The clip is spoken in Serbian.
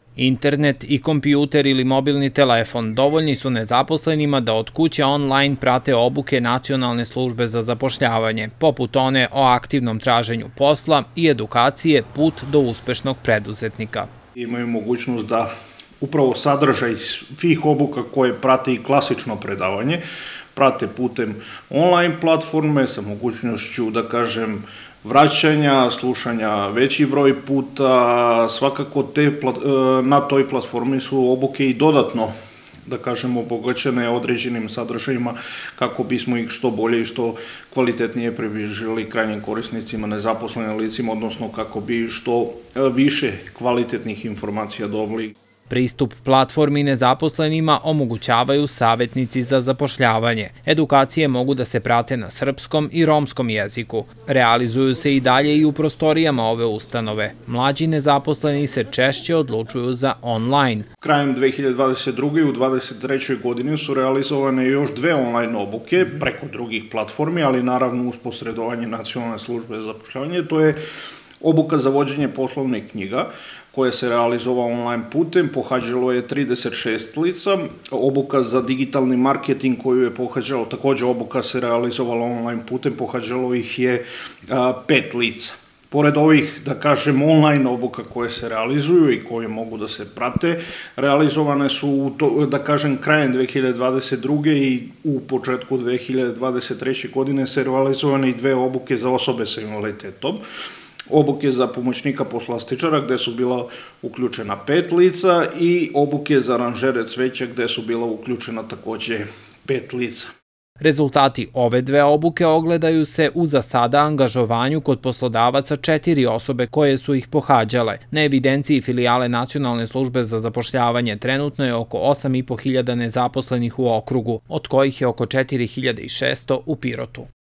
Internet i kompjuter ili mobilni telefon dovoljni su nezaposlenima da od kuće online prate obuke Nacionalne službe za zapošljavanje, poput one o aktivnom traženju posla i edukacije Put do uspešnog preduzetnika. Imaju mogućnost da upravo sadržaj svih obuka koje prate i klasično predavanje prate putem online platforme sa mogućnošću, da kažem, vraćanja, slušanja veći broj puta. Svakako na toj platformi su obuke i dodatno, da kažem, obogaćene određenim sadržajima kako bismo ih što bolje i što kvalitetnije približili krajnjim korisnicima, nezaposlenim licima, odnosno kako bi što više kvalitetnih informacija dobili. Pristup platformi nezaposlenima omogućavaju savjetnici za zapošljavanje. Edukacije mogu da se prate na srpskom i romskom jeziku. Realizuju se i dalje i u prostorijama ove ustanove. Mlađi nezaposleni se češće odlučuju za online. Krajem 2022. i u 2023. godini su realizovane još 2 online obuke preko drugih platformi, ali naravno uz posredovanje Nacionalne službe za zapošljavanje. To je obuka za vođenje poslovnih knjiga, koja se realizova online putem, pohađalo je 36 lica. Obuka za digitalni marketing koju je pohađalo, također obuka se realizovala online putem, pohađalo ih je 5 lica. Pored ovih, da kažem, online obuka koje se realizuju i koje mogu da se prate, realizovane su, da kažem, krajem 2022. i u početku 2023. godine se realizovane i 2 obuke za osobe sa invaliditetom. Obuke za pomoćnika poslastičara gde su bila uključena 5 lica i obuke za aranžere cveća gde su bila uključena takođe 5 lica. Rezultati ove 2 obuke ogledaju se u za sada angažovanju kod poslodavaca 4 osobe koje su ih pohađale. Na evidenciji filijale Nacionalne službe za zapošljavanje trenutno je oko 8.500 nezaposlenih u okrugu, od kojih je oko 4.600 u Pirotu.